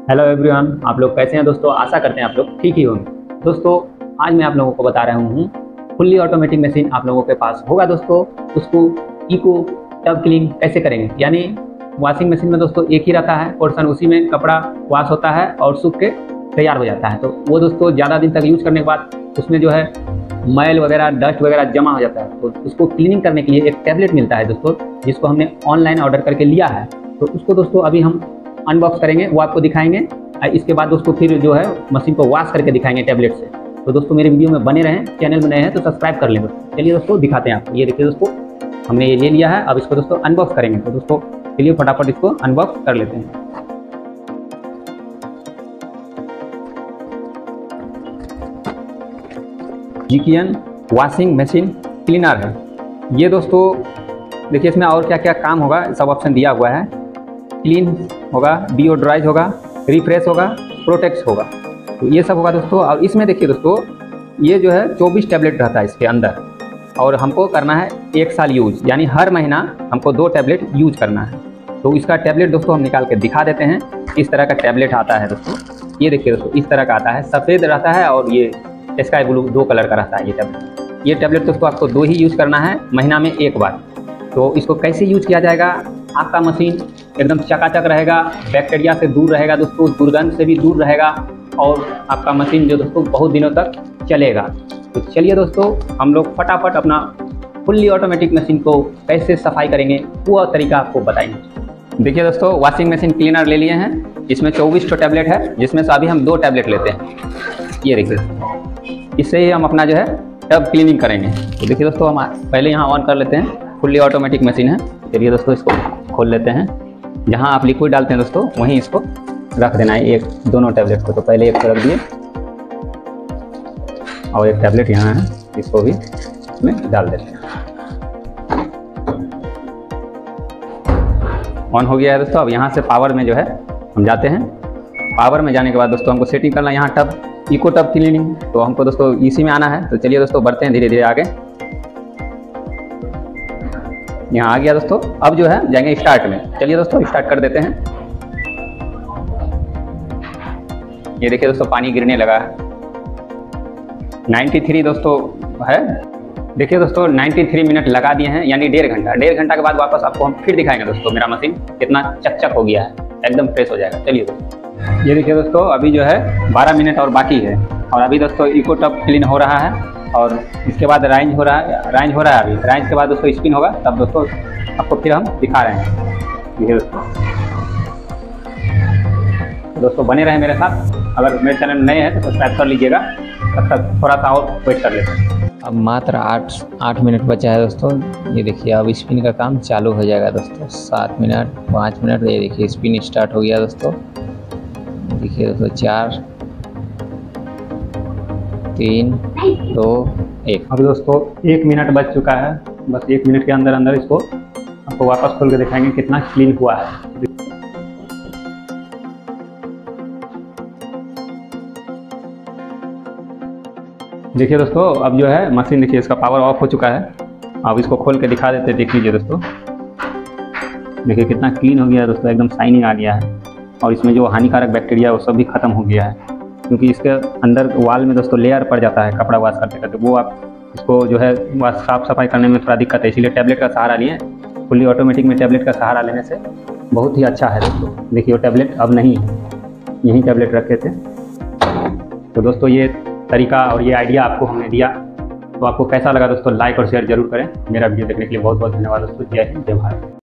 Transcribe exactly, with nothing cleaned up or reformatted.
Hello everyone, आप लोग कैसे हैं दोस्तों। आशा करते हैं आप लोग ठीक ही होंगे। दोस्तों आज मैं आप लोगों को बता रहा हूँ फुल्ली ऑटोमेटिक मशीन आप लोगों के पास होगा दोस्तों, उसको इको टब क्लीन कैसे करेंगे। यानी वॉशिंग मशीन में दोस्तों एक ही रहता है पोर्शन, उसी में कपड़ा वॉश होता है और सूख के तैयार हो जाता है। तो वो दोस्तों ज़्यादा दिन तक यूज करने के बाद उसमें जो है मैल वगैरह डस्ट वगैरह जमा हो जाता है। तो उसको क्लीनिंग करने के लिए एक टैबलेट मिलता है दोस्तों, जिसको हमने ऑनलाइन ऑर्डर करके लिया है। तो उसको दोस्तों अभी हम अनबॉक्स करेंगे, वो आपको दिखाएंगे। इसके बाद दोस्तों फिर जो है मशीन को वॉश करके दिखाएंगे टैबलेट से। तो दोस्तों मेरे वीडियो में बने रहें, चैनल में नए हैं तो सब्सक्राइब कर लें दोस्तों। चलिए दोस्तों दिखाते हैं आपको। ये देखिए दोस्तों हमने ये ले लिया है, अब इसको दोस्तों अनबॉक्स करेंगे। तो दोस्तों चलिए फटाफट इसको अनबॉक्स कर लेते हैं। जीकियन वॉशिंग मशीन क्लीनर है ये दोस्तों। देखिए इसमें और क्या क्या काम होगा, सब ऑप्शन दिया हुआ है। क्लीन होगा, डिओड्राइज होगा, रिफ्रेश होगा, प्रोटेक्ट होगा, तो ये सब होगा दोस्तों। और इसमें देखिए दोस्तों ये जो है चौबीस टैबलेट रहता है इसके अंदर, और हमको करना है एक साल यूज, यानी हर महीना हमको दो टैबलेट यूज करना है। तो इसका टैबलेट दोस्तों हम निकाल के दिखा देते हैं। इस तरह का टैबलेट आता है दोस्तों, ये देखिए दोस्तों इस तरह का आता है, सफ़ेद रहता है और ये स्काई ब्लू दो कलर का रहता है ये टैबलेट। ये टैबलेट दोस्तों आपको दो ही यूज़ करना है महीना में एक बार। तो इसको कैसे यूज किया जाएगा, आपका मशीन एकदम चकाचक रहेगा, बैक्टीरिया से दूर रहेगा दोस्तों, दुर्गंध से भी दूर रहेगा, और आपका मशीन जो दोस्तों बहुत दिनों तक चलेगा। तो चलिए दोस्तों हम लोग फटाफट अपना फुल्ली ऑटोमेटिक मशीन को कैसे सफाई करेंगे वो तरीका आपको बताएंगे। देखिए दोस्तों वॉशिंग मशीन क्लीनर ले लिए हैं, इसमें चौबीस टो टैबलेट है, जिसमें से अभी हम दो टैबलेट लेते हैं। ये देखिए इससे ही हम अपना जो है टब क्लीनिंग करेंगे। तो देखिए दोस्तों हम पहले यहाँ ऑन कर लेते हैं, फुल्ली ऑटोमेटिक मशीन है। चलिए दोस्तों इसको खोल लेते हैं। जहाँ आप लिक्विड डालते हैं दोस्तों वहीं इसको रख देना है, एक दोनों टैबलेट को। तो पहले एक को रख दिए और एक टैबलेट यहाँ है, इसको भी इसमें डाल देते हैं। ऑन हो गया है दोस्तों। अब यहाँ से पावर में जो है हम जाते हैं। पावर में जाने के बाद दोस्तों हमको सेटिंग करना है यहाँ टब इको टब क्लीनिंग, तो हमको दोस्तों इसी में आना है। तो चलिए दोस्तों बढ़ते हैं धीरे धीरे आगे। यहाँ आ गया दोस्तों, अब जो है जाएंगे स्टार्ट में। चलिए दोस्तों स्टार्ट कर देते हैं। ये देखिए दोस्तों पानी गिरने लगा है। तिरानवे दोस्तों है। देखिए दोस्तों तिरानवे मिनट लगा दिए हैं, यानी डेढ़ घंटा। डेढ़ घंटा के बाद वापस आपको हम फिर दिखाएंगे दोस्तों मेरा मशीन कितना चकचक हो गया है, एकदम फ्रेश हो जाएगा। चलिए दोस्तों ये देखिए दोस्तों अभी जो है बारह मिनट और बाकी है, और अभी दोस्तों इको टब क्लीन हो रहा है, और इसके बाद राइंज हो रहा है। राइंज हो रहा है अभी, राइंज के बाद दोस्तों स्पिन होगा, तब दोस्तों आपको फिर हम दिखा रहे हैं। ये दोस्तों तो दोस्तों बने रहे मेरे साथ। अगर मेरे चैनल नए हैं तो सब्सक्राइब कर लीजिएगा। तब तक थोड़ा सा और वेट कर लेते हैं। अब मात्र आठ आठ मिनट बचा है दोस्तों। ये देखिए अब स्पिन का काम चालू हो जाएगा दोस्तों। सात मिनट पाँच मिनट, ये देखिए स्पिन स्टार्ट हो गया दोस्तों। देखिए दोस्तों चार तीन दो एक। अब दोस्तों एक मिनट बच चुका है, बस एक मिनट के अंदर अंदर इसको आपको वापस खोल के दिखाएंगे कितना क्लीन हुआ है। देखिए दोस्तों अब जो है मशीन देखिए इसका पावर ऑफ हो चुका है। अब इसको खोल के दिखा देते, देख लीजिए दोस्तों। देखिए कितना क्लीन हो गया है दोस्तों, एकदम शाइनिंग आ गया है, और इसमें जो हानिकारक बैक्टीरिया वो सब भी खत्म हो गया है। क्योंकि इसके अंदर वाल में दोस्तों लेयर पड़ जाता है कपड़ा वॉश करते करते, वो आप इसको जो है साफ सफाई करने में थोड़ा दिक्कत है, इसीलिए टैबलेट का सहारा लिए। फुल्ली ऑटोमेटिक में टैबलेट का सहारा लेने से बहुत ही अच्छा है दोस्तों। देखिए वो टैबलेट अब नहीं है, यही टैबलेट रखे थे। तो दोस्तों ये तरीका और ये आइडिया आपको हमने दिया, तो आपको कैसा लगा दोस्तों लाइक और शेयर जरूर करें। मेरा वीडियो देखने के लिए बहुत बहुत धन्यवाद दोस्तों। जय हिंद, जय भारत।